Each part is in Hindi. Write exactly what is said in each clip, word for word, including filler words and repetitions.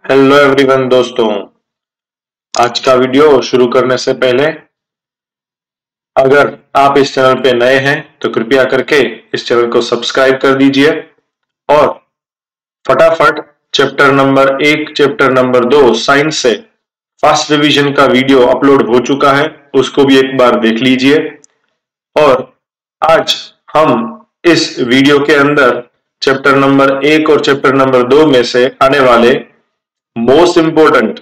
हेलो एवरीवन दोस्तों, आज का वीडियो शुरू करने से पहले अगर आप इस चैनल पे नए हैं तो कृपया करके इस चैनल को सब्सक्राइब कर दीजिए और फटाफट चैप्टर नंबर एक, चैप्टर नंबर दो साइंस से फर्स्ट रिवीजन का वीडियो अपलोड हो चुका है, उसको भी एक बार देख लीजिए। और आज हम इस वीडियो के अंदर चैप्टर नंबर एक और चैप्टर नंबर दो में से आने वाले मोस्ट इंपोर्टेंट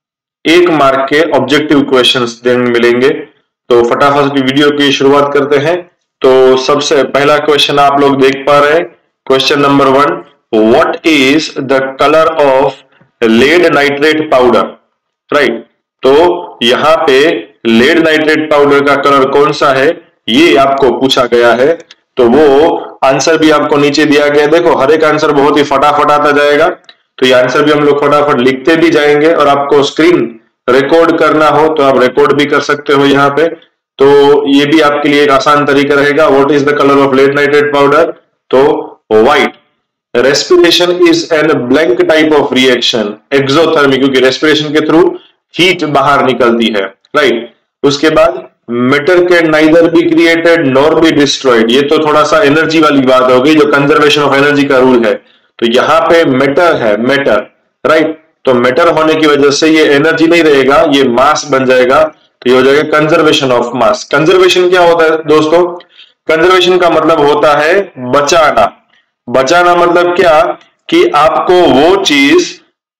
एक मार्क के ऑब्जेक्टिव क्वेश्चंस देने मिलेंगे। तो फटाफट की वीडियो की शुरुआत करते हैं। तो सबसे पहला क्वेश्चन आप लोग देख पा रहे हैं, question number one, what is the colour of lead nitrate powder. Right, तो यहां पे लेड नाइट्रेट पाउडर का कलर कौन सा है ये आपको पूछा गया है। तो वो आंसर भी आपको नीचे दिया गया है। देखो, हर एक आंसर बहुत ही फटाफट आता जाएगा, तो ये आंसर भी हम लोग फटाफट लिखते भी जाएंगे। और आपको स्क्रीन रिकॉर्ड करना हो तो आप रिकॉर्ड भी कर सकते हो यहाँ पे, तो ये भी आपके लिए एक आसान तरीका रहेगा। What is the colour of lead nitrate powder? तो white. Respiration is an blank type of reaction, exothermic, क्योंकि रेस्पिरेशन के थ्रू हीट बाहर निकलती है। राइट, उसके बाद matter can neither be created nor be destroyed, ये तो थोड़ा सा एनर्जी वाली बात हो गई, जो कंजर्वेशन ऑफ एनर्जी का रूल है। तो यहां पे मैटर है, मैटर। राइट, तो मैटर होने की वजह से ये एनर्जी नहीं रहेगा, ये मास बन जाएगा, तो ये हो जाएगा कंजर्वेशन ऑफ मास। कंजर्वेशन क्या होता है दोस्तों? कंजर्वेशन का मतलब होता है बचाना। बचाना मतलब क्या कि आपको वो चीज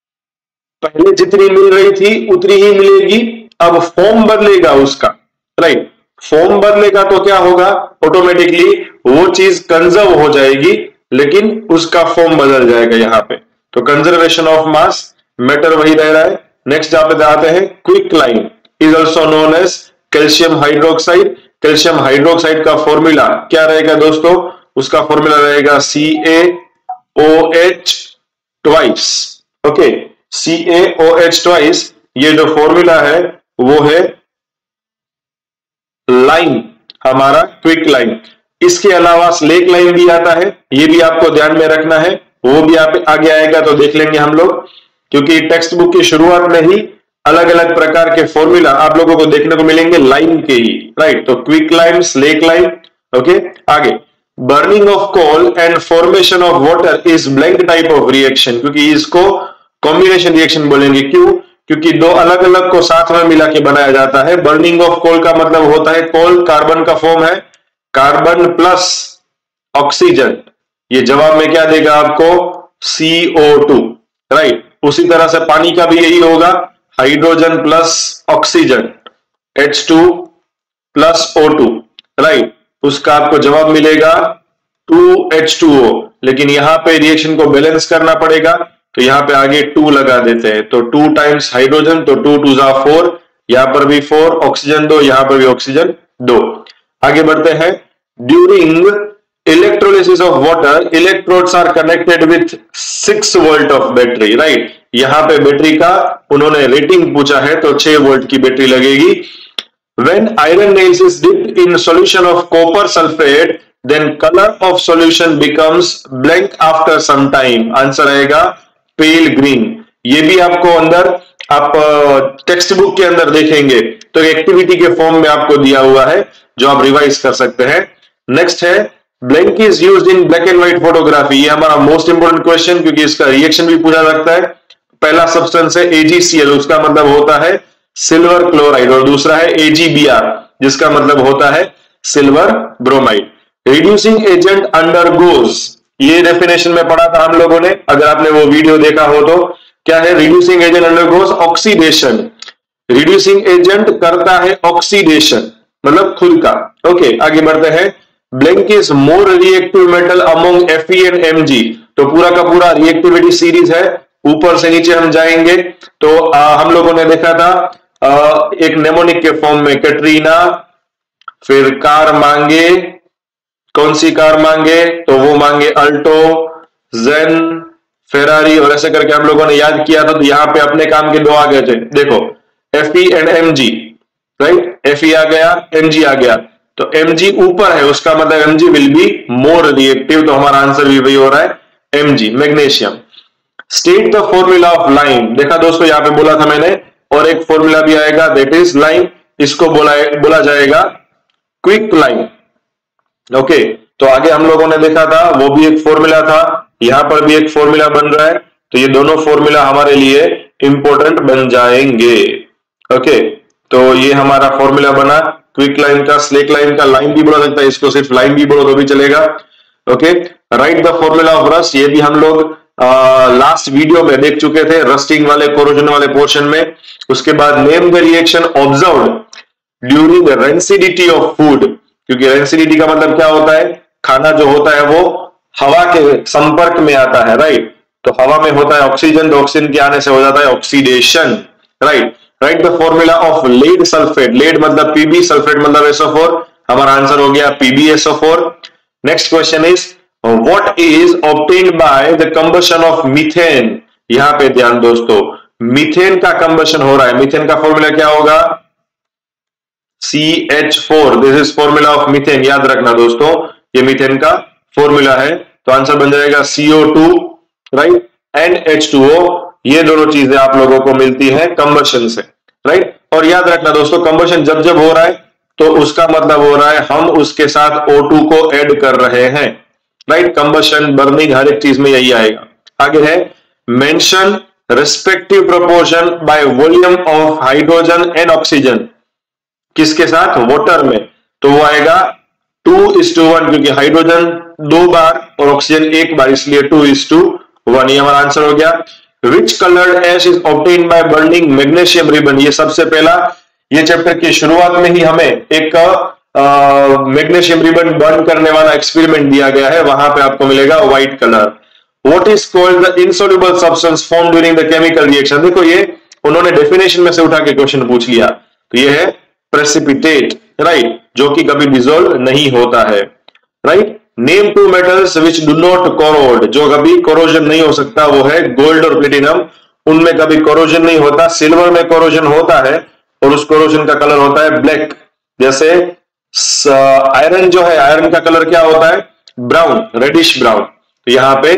पहले जितनी मिल रही थी उतनी ही मिलेगी, अब फॉर्म बदलेगा उसका। राइट, फॉर्म बदलेगा तो क्या होगा, ऑटोमेटिकली वो चीज कंजर्व हो जाएगी, लेकिन उसका फॉर्म बदल जाएगा यहाँ पे। तो कंजर्वेशन ऑफ मास, मैटर वही रह रहा है। नेक्स्ट आप आते हैं, quick lime is also known as calcium hydroxide. Calcium hydroxide का फॉर्मूला क्या रहेगा दोस्तों? उसका फॉर्मूला रहेगा C A O H twice. Okay, C A O H twice, ये जो फॉर्मूला है वो है लाइन, हमारा क्विक लाइन। इसके अलावा स्लेक लाइन भी आता है, ये भी आपको ध्यान में रखना है, वो भी आप आगे आएगा तो देख लेंगे हम लोग, क्योंकि टेक्स्ट बुक की शुरुआत में ही अलग अलग प्रकार के फॉर्मूला आप लोगों को देखने को मिलेंगे लाइन के ही। राइट, तो quick lime, slake lime. Okay, आगे, burning of coal and formation of water is blank type of reaction, क्योंकि इसको कॉम्बिनेशन रिएक्शन बोलेंगे। क्यों? क्योंकि दो अलग अलग को साथ में मिला के बनाया जाता है। बर्निंग ऑफ कोल का मतलब होता है, कोल कार्बन का फॉर्म है, कार्बन प्लस ऑक्सीजन, ये जवाब में क्या देगा आपको? सी ओ टू। राइट, उसी तरह से पानी का भी यही होगा, hydrogen plus oxygen, H two plus O two. Right, उसका आपको जवाब मिलेगा टू एच टू ओ, लेकिन यहां पे रिएक्शन को बैलेंस करना पड़ेगा, तो यहां पे आगे टू लगा देते हैं। तो टू टाइम्स हाइड्रोजन, तो टू टू जा फोर, यहां पर भी फोर, ऑक्सीजन दो, यहां पर भी ऑक्सीजन दो। आगे बढ़ते हैं, during electrolysis of water electrodes are connected with six volt of battery. Right, यहां पे बैटरी का उन्होंने रेटिंग पूछा है, तो छह वोल्ट की बैटरी लगेगी। When iron nails is dipped in solution of copper sulphate then colour of solution becomes blank after some time. Answer आएगा पेल ग्रीन। ये भी आपको अंदर आप टेक्स्ट बुक के अंदर देखेंगे, तो एक्टिविटी के फॉर्म में आपको दिया हुआ है, जो आप रिवाइज कर सकते हैं। नेक्स्ट है, blank is used in black and white photography. ये हमारा मोस्ट इंपोर्टेंट क्वेश्चन, क्योंकि इसका रिएक्शन भी पूछा सकता है। पहला सब्सटेंस है ए जी सी एल, उसका मतलब होता है सिल्वर क्लोराइड, और दूसरा है ए जी बी आर, जिसका मतलब होता है silver bromide. Reducing agent undergoes, ये डेफिनेशन में पढ़ा था हम लोगों ने, अगर आपने वो वीडियो देखा हो तो। क्या है reducing agent? Undergoes oxidation. Reducing agent करता है ऑक्सीडेशन, मतलब खुद का। ओके, आगे बढ़ते हैं, blank is more reactive metal among F E and M G. तो पूरा का पूरा रिएक्टिविटी सीरीज है, ऊपर से नीचे हम जाएंगे तो आ, हम लोगों ने देखा था आ, एक नेमोनिक के फॉर्म में कैटरीना, फिर कार मांगे, कौन सी कार मांगे? तो वो मांगे अल्टो, जेन, फेरारी, और ऐसे करके हम लोगों ने याद किया था। तो यहां पे अपने काम के दो आ गए थे, देखो F E and M G. Right, F E आ गया, एम जी आ गया, तो एम जी ऊपर है, उसका मतलब M G will be more reactive, तो हमारा आंसर भी वही हो रहा है M G, magnesium. State the formula of lime. देखा दोस्तों, यहां पे बोला था मैंने, और एक फॉर्मूला भी आएगा, दैट इज लाइम। इसको बोला बोला जाएगा क्विक लाइम। ओके, तो आगे हम लोगों ने देखा था, वो भी एक फॉर्मूला था, यहां पर भी एक फॉर्मूला बन रहा है, तो ये दोनों फॉर्मूला हमारे लिए इंपॉर्टेंट बन जाएंगे। ओके, तो ये हमारा फॉर्मूला बना क्विक लाइम का, स्लेक लाइम का। लाइम भी बोला सकता है इसको, सिर्फ लाइम भी बोलो तो भी चलेगा। Okay, right the formula of rust, ये भी हम लोग लास्ट वीडियो में देख चुके थे, रस्टिंग वाले, कोरोजन वाले पोर्शन में। उसके बाद name the reaction observed during rancidity of food, क्योंकि रेंसिडिटी का मतलब क्या होता है, खाना जो होता है वो हवा के संपर्क में आता है, राइट। तो हवा में होता है ऑक्सीजन, तो ऑक्सीजन के आने से हो जाता है oxidation, right. Write the formula of lead sulphate, lead मतलब पीबी, सल्फेट मतलब एस ओ फोर, हमारा आंसर हो गया P B S O four. Next question is what is obtained by the combustion of methane. यहां पे ध्यान दोस्तों, मीथेन का कंबशन हो रहा है, मीथेन का फॉर्मूला क्या होगा, C H four, this is formula of methane. याद रखना दोस्तों, ये मीथेन का फॉर्मूला है, तो आंसर बन जाएगा C O two, right, N H two O. ये दोनों चीजें आप लोगों को मिलती हैं कंबशन से, राइट। और याद रखना दोस्तों, कंबशन जब जब हो रहा है तो उसका मतलब हो रहा है हम उसके साथ ओ टू को ऐड कर रहे हैं, राइट। कंबशन, बर्निंग, हर एक चीज में यही आएगा। आगे है mention respective proportion by volume of hydrogen and oxygen, किसके साथ, वाटर में, तो वो आएगा टू इज टू वन, क्योंकि हाइड्रोजन दो बार और ऑक्सीजन एक बार, इसलिए टू इज टू वन। ये हमारा आंसर हो गया। Which coloured ash is obtained by burning magnesium ribbon, ये सबसे पहला, ये चैप्टर की शुरुआत में ही हमें एक मैग्नीशियम रिबन बर्न करने वाला एक्सपेरिमेंट दिया गया है, वहां पे आपको मिलेगा white colour. What is called the insoluble substance form during the chemical reaction. देखो, ये उन्होंने डेफिनेशन में से उठा के क्वेश्चन पूछ लिया, तो ये है प्रेसिपिटेट, राइट, जो कि कभी डिसॉल्व नहीं होता है, right. Name two metals which do not corrode, जो कभी कोरोजन नहीं हो सकता, वो है गोल्ड और प्लेटिनम, उनमें कभी कोरोजन नहीं होता। सिल्वर में कोरोजन होता है और उस कोरोजन का कलर होता है ब्लैक। जैसे आयरन जो है, आयरन का कलर क्या होता है, ब्राउन, रेडिश ब्राउन। तो यहां पे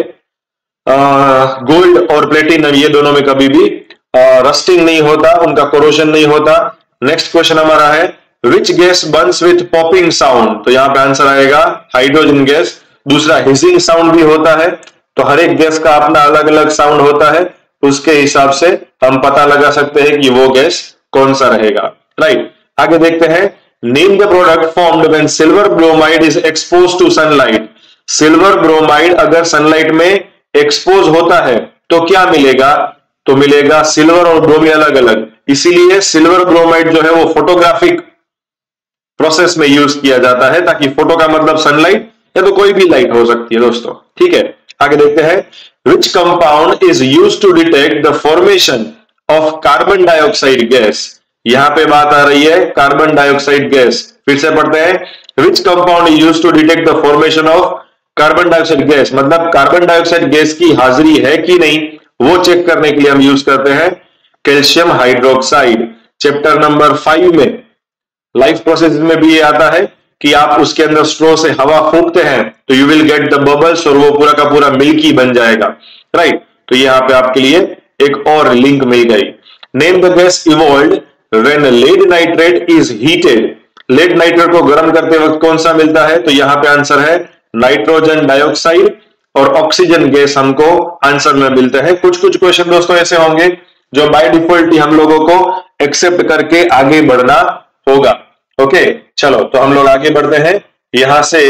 गोल्ड और प्लेटिनम, ये दोनों में कभी भी रस्टिंग नहीं होता, उनका कोरोजन नहीं होता। नेक्स्ट क्वेश्चन हमारा है which gas burns with popping sound, तो यहां पे आंसर आएगा हाइड्रोजन गैस। दूसरा हिजिंग साउंड भी होता है, तो हर एक गैस का अपना अलग अलग साउंड होता है, उसके हिसाब से हम पता लगा सकते हैं कि वो गैस कौन सा रहेगा, राइट। आगे देखते हैं, name the product formed when silver bromide is expose to sunlight. Silver bromide अगर सनलाइट में एक्सपोज होता है तो क्या मिलेगा, तो मिलेगा सिल्वर और ब्रोमीन अलग अलग। इसीलिए सिल्वर ब्रोमाइड जो है वो फोटोग्राफिक प्रोसेस में यूज किया जाता है, ताकि फोटो का मतलब सनलाइट या तो कोई भी लाइट हो सकती है दोस्तों, ठीक है। आगे देखते हैं, which compound is used to detect the formation of carbon dioxide gas. यहां पे बात आ रही है कार्बन डाइऑक्साइड गैस, फिर से पढ़ते हैं, which compound is used to detect the formation of carbon dioxide gas, मतलब कार्बन डाइऑक्साइड गैस की हाजिरी है कि नहीं, वो चेक करने के लिए हम यूज करते हैं calcium hydroxide. Chapter number five में लाइफ प्रोसेस में भी ये आता है कि आप उसके अंदर स्ट्रो से हवा फूंकते हैं तो you will get the bubbles, और वो पूरा का पूरा मिल्की बन जाएगा, राइट। तो यहां पे आपके लिए एक और लिंक मिल गई। Name the gas evolved when lead nitrate is heated. Lead nitrate को गर्म करते वक्त कौन सा मिलता है, तो यहां पे आंसर है नाइट्रोजन डाइऑक्साइड, और ऑक्सीजन गैस हमको आंसर में मिलते हैं। कुछ कुछ क्वेश्चन दोस्तों ऐसे होंगे जो बाय डिफॉल्ट ही हम लोगों को एक्सेप्ट करके आगे बढ़ना होगा। ओके, चलो तो हम लोग आगे बढ़ते हैं यहां से।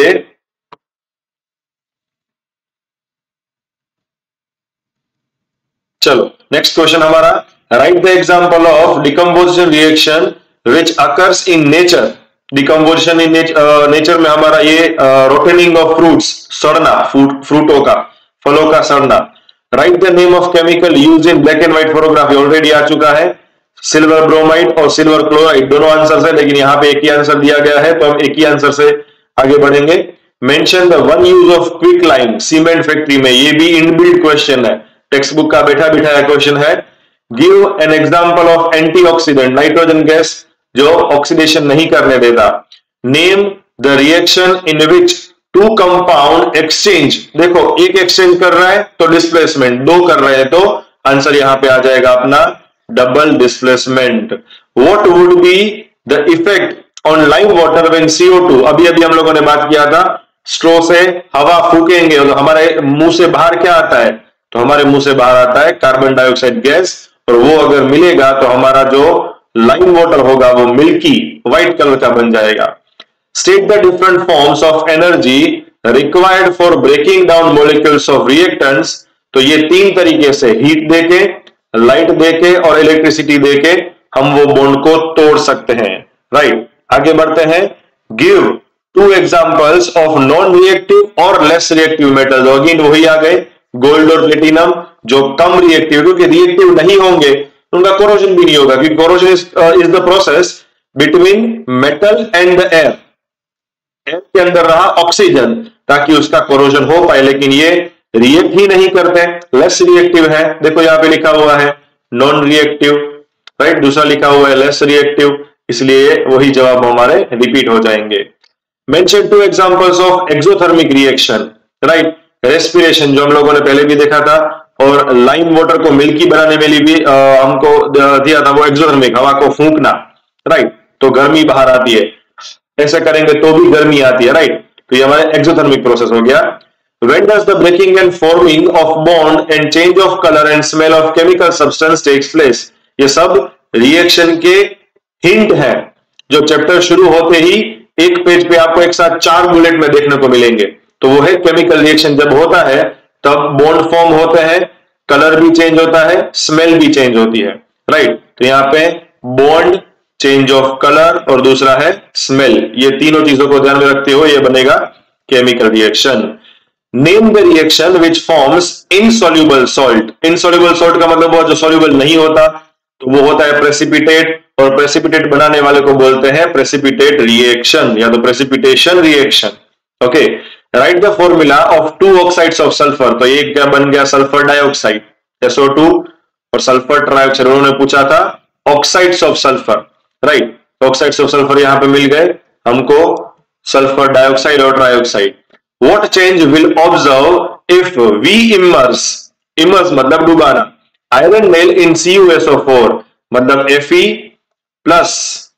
चलो नेक्स्ट क्वेश्चन हमारा, write the example of decomposition reaction which occurs in nature. Decomposition in nature में हमारा ये रोटेनिंग ऑफ फ्रूट्स, सड़ना, फ्रूटों का, फलों का सड़ना। Write the name of chemical use in black and white photography, already आ चुका है, सिल्वर ब्रोमाइड और सिल्वर क्लोराइड, दोनों आंसर है, लेकिन यहां पे एक ही आंसर दिया गया है, तो हम एक ही आंसर से आगे बढ़ेंगे। Mention the one use of quick lime cement factory में, ये भी इनबिल्ट क्वेश्चन है, टेक्स्ट बुक का बैठा बिठाया क्वेश्चन है। Give an example of antioxidant, nitrogen gas जो ऑक्सीडेशन नहीं करने देता। Name the reaction in which two compound exchange, देखो एक एक्सचेंज कर रहा है तो डिस्प्लेसमेंट, दो कर रहे हैं तो आंसर यहां पे आ जाएगा अपना double displacement. What would be the effect on lime water when C O two, अभी अभी हम लोगों ने बात किया था स्ट्रो से हवा फूकेंगे तो हमारे मुंह से बाहर क्या आता है, तो हमारे मुंह से बाहर आता है कार्बन डाइऑक्साइड गैस, और वो अगर मिलेगा तो हमारा जो लाइम वाटर होगा वो मिल्की व्हाइट कलर का बन जाएगा। State the different forms of energy required for breaking down molecules of reactants, तो ये तीन तरीके से हीट देके, लाइट देके और इलेक्ट्रिसिटी देके हम वो बॉन्ड को तोड़ सकते हैं। राइट, आगे बढ़ते हैं। Give two examples of non reactive और लेस रिएक्टिव मेटल्स, अगेन वही आ गए गोल्ड और प्लेटिनम, जो कम रिएक्टिव, क्योंकि रिएक्टिव नहीं होंगे उनका कोरोजन भी नहीं होगा, क्योंकि corrosion is the process between metal and the air, air के अंदर रहा ऑक्सीजन ताकि उसका कोरोजन हो पाए, लेकिन ये रिएक्ट ही नहीं करते, लेस रिएक्टिव है। देखो यहां पे लिखा हुआ है नॉन रिएक्टिव, राइट, दूसरा लिखा हुआ है लेस रिएक्टिव, इसलिए वही जवाब हमारे रिपीट हो जाएंगे। Mention two examples of exothermic reaction, right, respiration जो हम लोगों ने पहले भी देखा था, और लाइम वाटर को मिल्की बनाने में भी आ, हमको दिया था वो एक्सोथर्मिक, हवा को फूंकना, राइट, तो गर्मी बाहर आती है, ऐसे करेंगे तो भी गर्मी आती है, राइट, तो ये हमारा एक्सोथर्मिक प्रोसेस हो गया। When does the breaking and forming of bond and change of color and smell of chemical substance takes place? ये सब रिएक्शन के हिंट है जो चैप्टर शुरू होते ही एक पेज पे आपको एक साथ चार बुलेट में देखने को मिलेंगे। तो वो है केमिकल रिएक्शन जब होता है तब बॉन्ड फॉर्म होते हैं, कलर भी चेंज होता है, स्मेल भी चेंज होती है, राइट। तो यहाँ पे बॉन्ड, चेंज ऑफ कलर और दूसरा है स्मेल, ये तीनों चीजों को ध्यान में रखते हुए ये बनेगा chemical reaction. Name the reaction which forms insoluble salt, insoluble salt का मतलब वो जो सॉल्युबल नहीं होता, तो वो होता है प्रेसिपिटेट, और प्रेसिपिटेट बनाने वाले को बोलते हैं प्रेसिपिटेट रिएक्शन या तो precipitation reaction. Okay, right the formula of two oxides of sulphur, तो एक क्या बन गया sulphur dioxide S O two, और सल्फर ट्राइऑक्साइड उन्होंने पूछा था oxides of sulphur, right, oxides of sulphur यहां पे मिल गए हमको, सल्फर डाइऑक्साइड और trioxide. What change will observe if we immerse, immerse मतलब डुबाना, iron nail in C u S O four मतलब Fe plus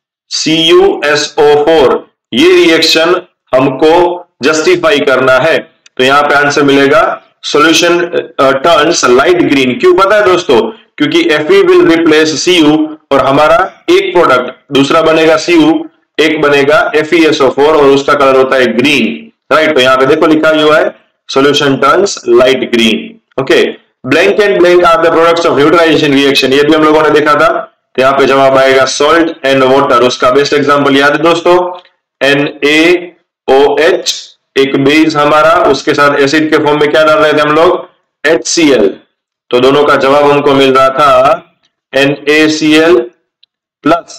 C u S O four, ये रिएक्शन हमको जस्टिफाई करना है, तो यहां पे आंसर मिलेगा सॉल्यूशन टर्न्स लाइट ग्रीन। क्यों पता है दोस्तों, क्योंकि Fe will replace C u और हमारा एक प्रोडक्ट दूसरा बनेगा C u, एक बनेगा F e S O four और उसका कलर होता है ग्रीन, राइट। तो यहां पे देखो लिखा हुआ है solution turns light green. Okay, blank and blank are the products of neutralisation reaction, ये भी हम लोगों ने देखा था, तो यहां पे जवाब आएगा सॉल्ट एंड वाटर। उसका बेस्ट एग्जांपल याद है दोस्तों, एन ए ओ एच, एक बेस हमारा, उसके साथ एसिड के फॉर्म में क्या डाल रहे थे हम लोग, एच सी एल, तो दोनों का जवाब हमको मिल रहा था N A C L plus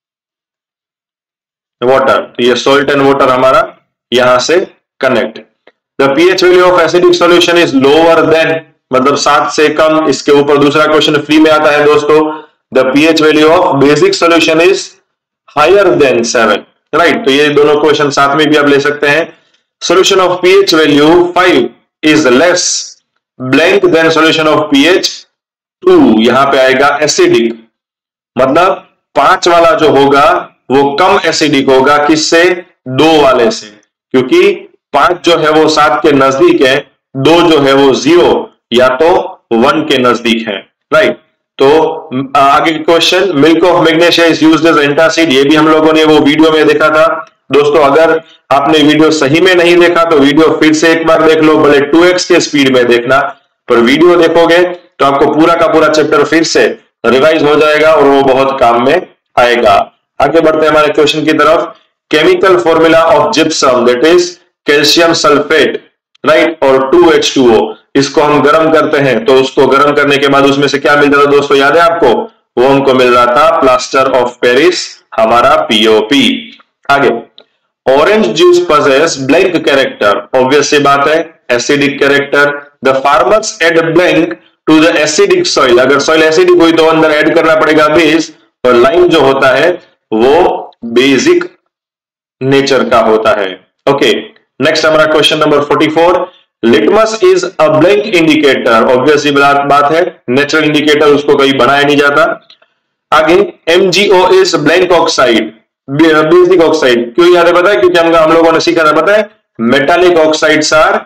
water, तो ये सॉल्ट एंड वाटर हमारा यहां से connect. The pH value of acidic solution is lower than, मतलब सात से कम, इसके ऊपर दूसरा क्वेश्चन फ्री में आता है दोस्तों, the pH value of basic solution is higher than seven, right, तो ये दोनों क्वेश्चन साथ में भी आप ले सकते हैं। Solution of pH value five is less blank than solution of pH two, यहां पे आएगा एसिडिक, मतलब पांच वाला जो होगा वो कम एसिडिक होगा, किससे, दो वाले से, क्योंकि पांच जो है वो सात के नजदीक है, दो जो है वो जीरो या तो वन के नजदीक है, राइट। तो आगे question, milk of magnesia is used as antacid, ये भी हम लोगों ने वो वीडियो में देखा था दोस्तों। अगर आपने वीडियो सही में नहीं देखा तो वीडियो फिर से एक बार देख लो, भले टू एक्स के स्पीड में देखना, पर वीडियो देखोगे तो आपको पूरा का पूरा चैप्टर फिर से रिवाइज हो जाएगा और वो बहुत काम में आएगा। आगे बढ़ते हैं हमारे क्वेश्चन की तरफ। Chemical formula of gypsum that is calcium sulphate, right, और टू एच टू ओ, इसको हम गर्म करते हैं तो उसको गर्म करने के बाद उसमें से क्या मिल रहा था दोस्तों, याद है आपको, वो हमको मिल रहा था प्लास्टर ऑफ पेरिस, हमारा पीओपी। आगे, orange juice possess blank character, obvious सी बात है acidic character. The farmers add blank to the acidic soil, अगर सॉइल एसिडिक हुई तो अंदर ऐड करना पड़ेगा बेस, और लाइम जो होता है वो बेसिक नेचर का होता है। ओके, नेक्स्ट हमारा question number forty four, litmus is a blank indicator, obviously बात है, नेचुरल इंडिकेटर, उसको कहीं बनाया नहीं जाता। आगे MgO is blank oxide, basic oxide, क्यों याद है पता है, क्योंकि हम हम लोगों ने सीखा था पता है, metallic oxides are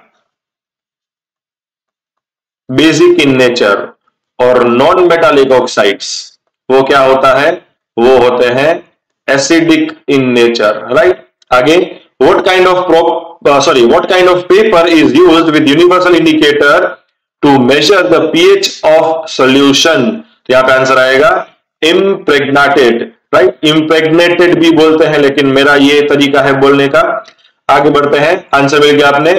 basic in nature और नॉन मेटालिक ऑक्साइड्स वो क्या होता है, वो होते हैं एसिडिक इन नेचर, राइट। आगे what kind of prop sorry what kind of paper is used with universal indicator to measure the pH of solution, तो यहां पे आंसर आएगा इम्प्रेग्नेटेड, राइट। इम्प्रेग्नेटेड भी बोलते हैं, लेकिन मेरा ये तरीका है बोलने का। आगे बढ़ते हैं, आंसर मिल गया आपने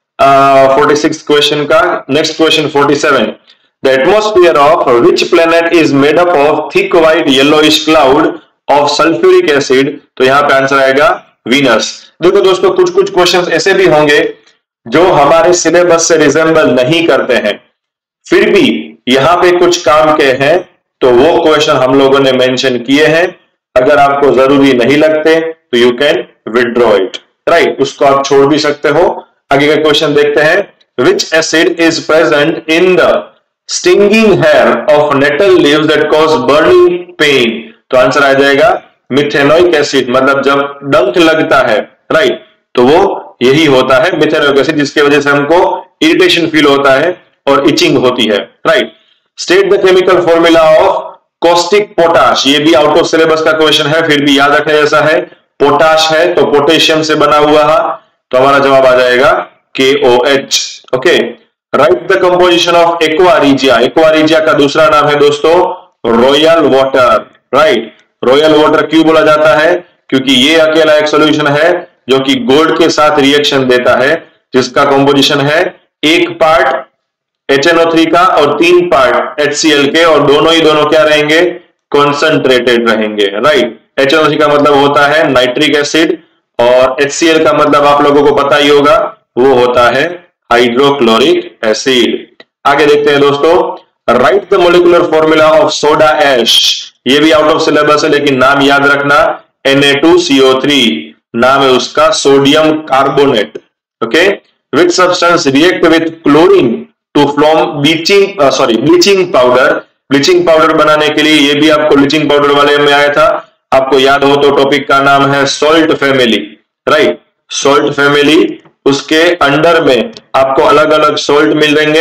फोर्टी सिक्स क्वेश्चन का। Next question forty seven, the atmosphere of which planet is made up of thick white yellowish cloud of sulphuric acid, तो यहां पे आंसर आएगा वीनस। देखो दोस्तों, कुछ कुछ क्वेश्चंस ऐसे भी होंगे जो हमारे सिलेबस से रिजेंबल नहीं करते हैं, फिर भी यहां पे कुछ काम के हैं, तो वो क्वेश्चन हम लोगों ने मेंशन किए हैं। अगर आपको जरूरी नहीं लगते तो you can withdraw it, right, उसको आप छोड़ भी सकते हो। आगे का क्वेश्चन देखते हैं, which acid is present in the stinging hair of nettle leaves that cause burning pain, तो आंसर आ जाएगा मिथेनोइक एसिड, मतलब जब डंक लगता है, राइट, तो वो यही होता है मिथेनोइक एसिड, जिसकी वजह से हमको इरिटेशन फील होता है और इचिंग होती है, right. State the chemical formula of caustic potash, ये भी आउट ऑफ सिलेबस का क्वेश्चन है, फिर भी याद रखने जैसा है। पोटाश है तो पोटेशियम से बना हुआ है, तो हमारा जवाब आ जाएगा K O H, okay. Right the composition of aqua regia, aqua regia का दूसरा नाम है दोस्तों royal water, right. Royal water क्यों बोला जाता है, क्योंकि ये अकेला एक सॉल्यूशन है जो कि गोल्ड के साथ रिएक्शन देता है, जिसका कंपोजिशन है एक part H N O three का और तीन पार्ट एच सी एल के, और दोनों ही दोनों क्या रहेंगे, कॉन्सेंट्रेटेड रहेंगे, right. H N O three का मतलब होता है नाइट्रिक एसिड और एच सी एल का मतलब आप लोगों को पता ही होगा, वो होता है हाइड्रोक्लोरिक एसिड। आगे देखते हैं दोस्तों, write the molecular formula of soda ash, ये भी आउट ऑफ सिलेबस है, लेकिन नाम याद रखना N A two C O three, नाम है उसका sodium carbonate, okay. Which substance react with chlorine to form bleaching sorry bleaching powder, bleaching powder बनाने के लिए, ये भी आपको ब्लीचिंग पाउडर वाले में आया था, आपको याद हो तो टॉपिक का नाम है salt family, right. Salt family, उसके अंडर में आपको अलग अलग सॉल्ट मिल रहेंगे,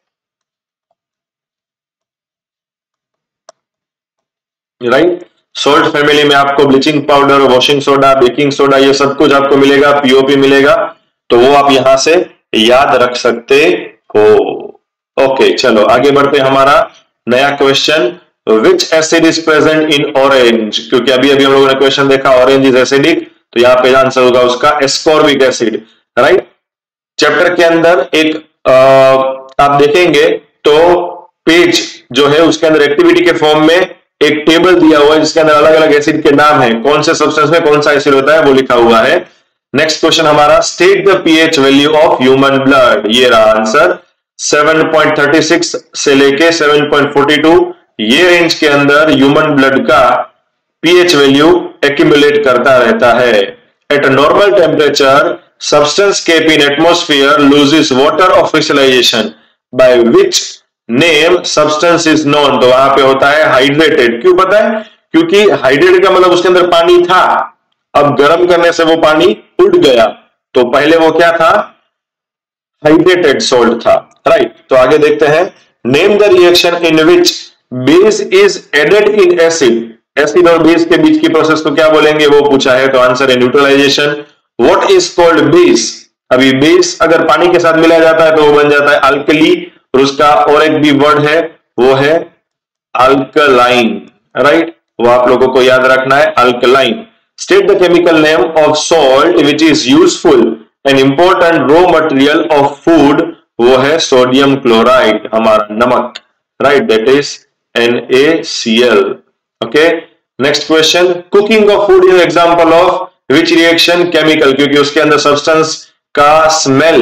राइट। सॉल्ट फैमिली में आपको bleaching powder, washing soda, baking soda, ये सब कुछ आपको मिलेगा, पीओपी मिलेगा, तो वो आप यहां से याद रख सकते हो। ओके, चलो आगे बढ़ते हैं। हमारा नया question, which acid is present in orange, क्योंकि अभी अभी हम लोगों ने क्वेश्चन देखा ऑरेंज इज एसिडिक, तो यहां पे आंसर होगा उसका एस्कॉर्बिक एसिड, राइट। चैप्टर के अंदर एक आ, आप देखेंगे तो पेज जो है उसके अंदर एक्टिविटी के फॉर्म में एक टेबल दिया हुआ है जिसके अंदर अलग अलग एसिड के नाम है, कौन से सब्सटेंस में कौन सा एसिड होता है वो लिखा हुआ है। नेक्स्ट क्वेश्चन हमारा, state the pH value of human blood, ये रहा answer. Seven point thirty six से लेके सेवन पॉइंट फोर्टी टू, ये रेंज के अंदर ह्यूमन ब्लड का पीएच वैल्यू एक्यूमुलेट करता रहता है। At normal temperature substance kept in atmosphere loses water of crystallisation, by which name substance is known, तो वहां पे होता है हाइड्रेटेड। क्यों पता है, क्योंकि हाइड्रेटेड का मतलब उसके अंदर पानी था, अब गर्म करने से वो पानी उड़ गया, तो पहले वो क्या था, हाइड्रेटेड सोल्ट था, राइट। तो आगे देखते हैं, name the reaction in which base is added in acid, acid और बेस के बीच की प्रोसेस को क्या बोलेंगे वो पूछा है, तो आंसर है neutralisation. What is called base, अभी बेस अगर पानी के साथ मिलाया जाता है तो वो बन जाता है अल्कली, और उसका और एक भी वर्ड है वो है अल्कलाइन, राइट, वो आप लोगों को याद रखना है, alkaline. State the chemical name of salt which is useful and important raw material of food, वो है सोडियम क्लोराइड, हमारा नमक, right, that is N A C L, okay. Next question, cooking of food is example of which reaction chemical, क्योंकि उसके अंदर सब्सटेंस का स्मेल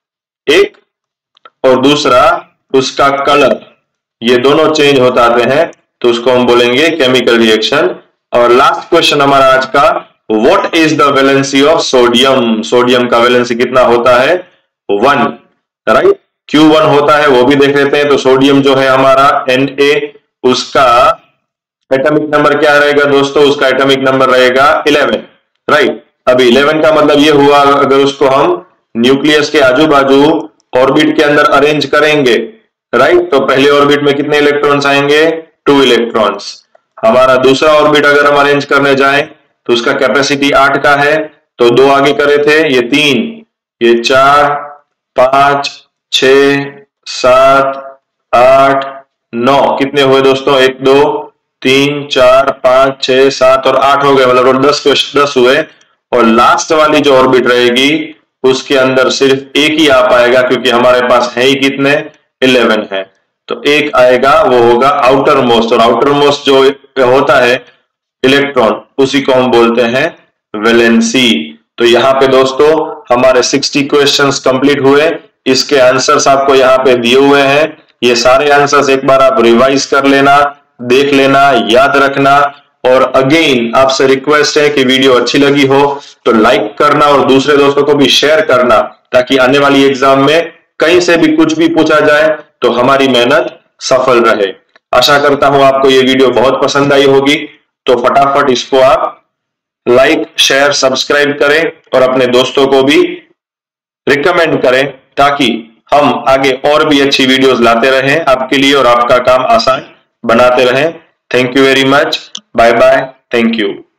एक और दूसरा उसका कलर, ये दोनों चेंज होता आते हैं, तो उसको हम बोलेंगे केमिकल रिएक्शन। और लास्ट क्वेश्चन हमारा आज का, what is the valency of sodium, sodium का वैलेंसी कितना होता है, वन, राइट। क्यू वन होता है वो भी देख लेते हैं। तो सोडियम जो है हमारा Na, उसका एटॉमिक नंबर क्या रहेगा दोस्तों, उसका एटॉमिक नंबर रहेगा इलेवन, राइट। अभी इलेवन का मतलब ये हुआ अगर उसको हम न्यूक्लियस के आजू बाजू ऑर्बिट के अंदर अरेंज करेंगे, राइट, तो पहले ऑर्बिट में कितने इलेक्ट्रॉन्स आएंगे, टू इलेक्ट्रॉन्स। हमारा दूसरा ऑर्बिट अगर हम अरेंज करने जाएं तो उसका कैपेसिटी आठ का है, तो दो आगे करे थे, ये तीन, ये चार, पांच, छ, सात, आठ, नौ, कितने हुए दोस्तों, एक, दो, तीन, चार, पांच, छह, सात और आठ हो गए, मतलब दस दस हुए। और लास्ट वाली जो ऑर्बिट रहेगी उसके अंदर सिर्फ एक ही आ पाएगा, क्योंकि हमारे पास है ही कितने, इलेवन है। तो एक आएगा, वो होगा आउटर मोस्ट, और आउटर मोस्ट जो होता है इलेक्ट्रॉन, उसी को हम बोलते हैं वैलेंसी। तो यहाँ पे दोस्तों हमारे साठ क्वेश्चंस कंप्लीट हुए। इसके आंसर्स आपको यहाँ पे दिए हुए हैं। ये सारे आंसर्स एक बार आप रिवाइज कर लेना, देख लेना, याद रखना। और अगेन आपसे रिक्वेस्ट है कि वीडियो अच्छी लगी हो तो लाइक करना और दूसरे दोस्तों को भी शेयर करना, ताकि आने वाली एग्जाम में कहीं से भी कुछ भी पूछा जाए तो हमारी मेहनत सफल रहे। आशा करता हूं आपको ये वीडियो बहुत पसंद आई होगी। तो फटाफट इसको आप लाइक, शेयर, सब्सक्राइब करें और अपने दोस्तों को भी रिकमेंड करें, ताकि हम आगे और भी अच्छी वीडियोस लाते रहें आपके लिए और आपका काम आसान बनाते रहें। Thank you very much, bye bye, thank you.